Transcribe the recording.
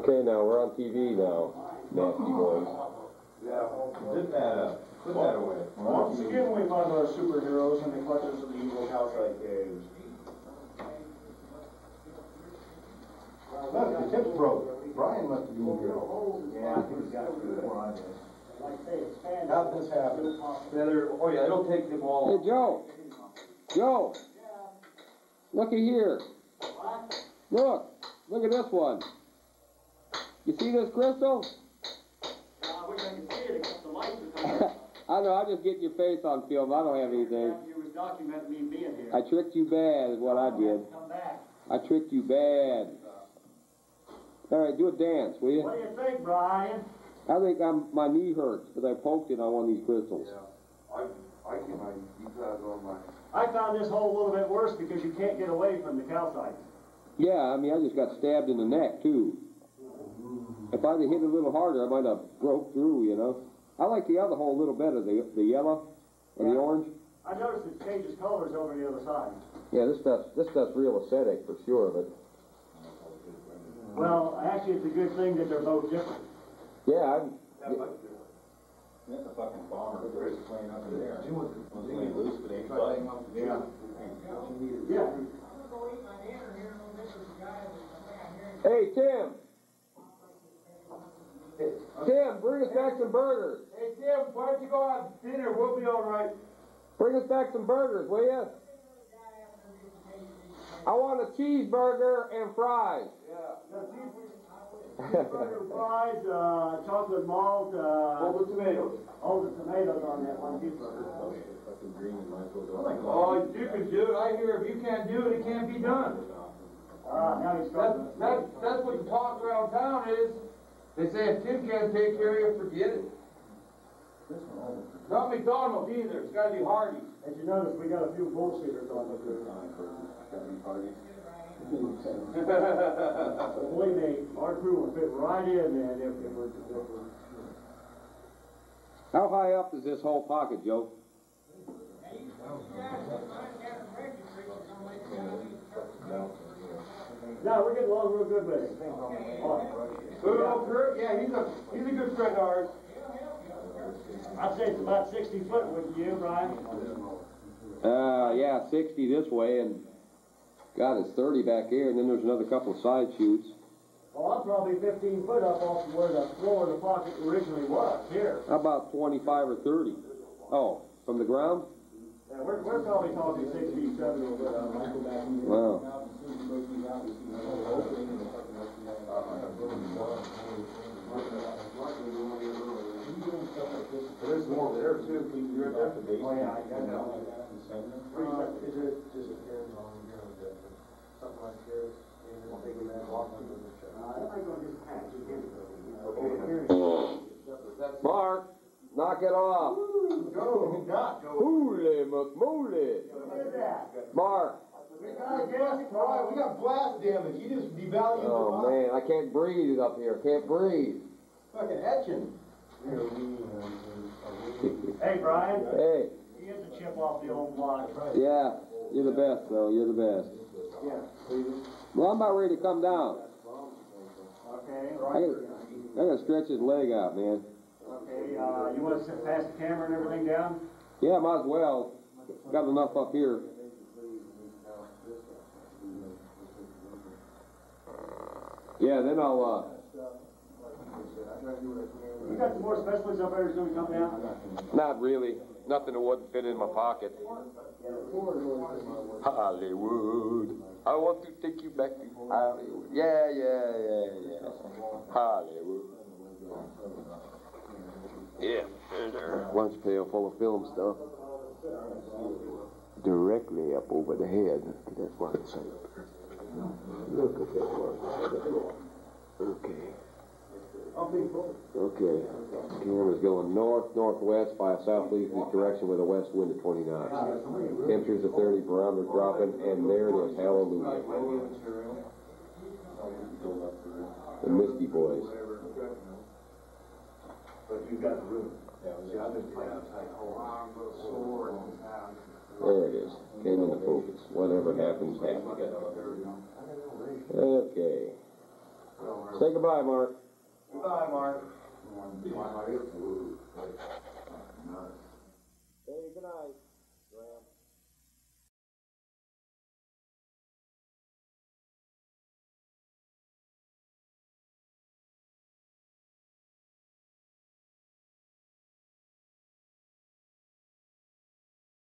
Okay, now we're on TV now, nasty boys. Yeah, put that away. Once again, we find our superheroes in the clutches of the evil calcite caves. Look, the tip's broke. Brian must have been here. Yeah, he's got it before I did. How'd this happen? Oh yeah, it'll take them all. Hey, Joe. Joe. Looky here. Look at this one. You see this crystal? I wish I could see it except the lights are coming on. I know, I'm just getting your face on film. I don't have anything. You was documenting me being here. I tricked you bad is what I did. Come back. I tricked you bad. All right, do a dance, will you? What do you think, Brian? I think my knee hurts because I poked it on one of these crystals. I keep my keypads on my... I found this hole a little bit worse because you can't get away from the calcite. Yeah, I mean, I just got stabbed in the neck, too. If I'd have hit it a little harder, I might have broke through, you know. I like the other hole a little better, the yellow or the orange. I noticed it changes colors over the other side. Yeah, this stuff's real aesthetic for sure, but... Well, actually, it's a good thing that they're both different. Yeah, That's a fucking bomber. It's playing up in there. It's playing loose, but ain't playing up the Yeah. Yeah. Hey, Tim. Tim, bring us back some burgers. Hey Tim, why don't you go have dinner? We'll be all right. Bring us back some burgers, will you? I want a cheeseburger and fries. Cheeseburger, fries, chocolate malt, All the tomatoes. all the tomatoes on that one cheeseburger. Oh, you can do it. I hear if you can't do it, it can't be done. Now he's starting. That's what the talk around town is. They say if Tim can't take care of you, forget it. Not McDonald's either. It's got to be Hardee's. As you notice, we got a few bullshitters on the group. Believe me, our crew will fit right in, man, if we're... How high up is this whole pocket, Joe? No, we're getting along real good with it. Yeah, he's a good friend of ours. I'd say it's about 60 foot, wouldn't you, Brian? Yeah, 60 this way, and God, it's 30 back here, and then there's another couple of side shoots. Well, I'm probably 15 foot up off where the floor of the pocket originally was, here. How about 25 or 30? Oh, from the ground? Yeah, we're probably talking 60, 70 foot up. Wow. There's more there too. You're at the base. Oh, yeah, I know. Is it just depends on, something like this? That might go just patch again. Mark, knock it off. Go, Doc, go. Holy McMoly. Look at that. Mark. We got blast damage. You just devalued the Oh, rock. man, I can't breathe up here. Can't breathe. Fucking etching. Hey, Brian. Hey. He is a chip off the old block. Yeah, you're the best, though. You're the best. Yeah. Well, I'm about ready to come down. Okay. I gotta stretch his leg out, man. Okay, you want to pass the camera and everything down? Yeah, might as well. Got enough up here. Yeah, then I'll, You got some more specialists up there that's going to come down? not really. Nothing that wouldn't fit in my pocket. Hollywood. I want to take you back to Hollywood. Yeah. Hollywood. Yeah, there's our lunch pail full of film stuff. Directly up over the head. That's what it's saying. Look at that one. Okay. Okay. Camera's going north-northwest by a southeasterly direction with a west wind of 29. Temperatures of 30, barometer dropping, and there it is. Hallelujah. The Misty Boys. But you've got the room. There it is. Came into focus. Whatever happens, happens. Okay. Say goodbye, Mark. Goodbye, Mark. You want to be my